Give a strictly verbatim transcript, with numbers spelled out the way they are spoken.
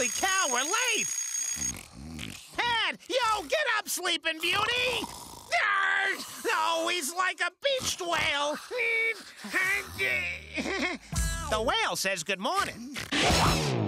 Holy cow, we're late! Pat! Yo, get up, Sleeping Beauty! No, he's like a beached whale! The whale says good morning.